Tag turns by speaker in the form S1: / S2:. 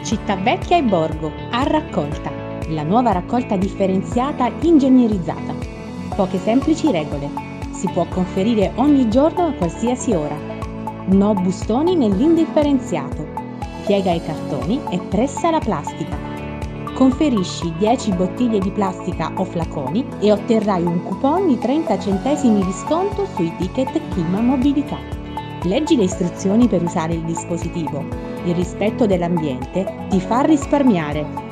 S1: Città Vecchia e Borgo, a raccolta, la nuova raccolta differenziata ingegnerizzata. Poche semplici regole. Si può conferire ogni giorno a qualsiasi ora. No bustoni nell'indifferenziato. Piega i cartoni e pressa la plastica. Conferisci 10 bottiglie di plastica o flaconi e otterrai un coupon di 30 centesimi di sconto sui ticket Klima Mobilità. Leggi le istruzioni per usare il dispositivo. Il rispetto dell'ambiente ti fa risparmiare.